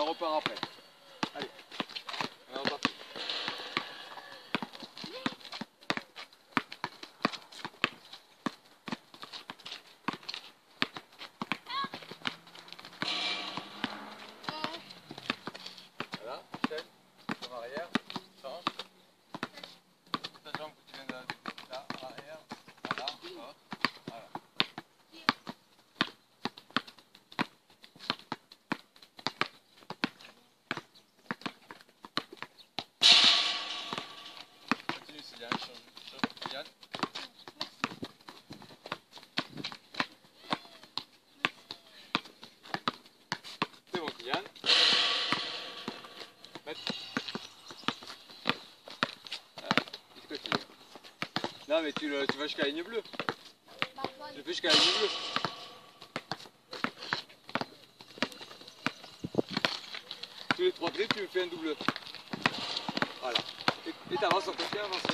repart après. Allez, on est reparti. Voilà, chaîne, en arrière, change. Ta jambe que tu viens de là, en arrière, voilà, hop, voilà. Continue Sylviane, change Sylviane. C'est bon Kylian. Il continue. Non mais tu vas jusqu'à la ligne bleue. Tu le fais jusqu'à la ligne bleue. Tous les 3 trips, tu me fais un double. Voilà. Et t'avances en côté, avance.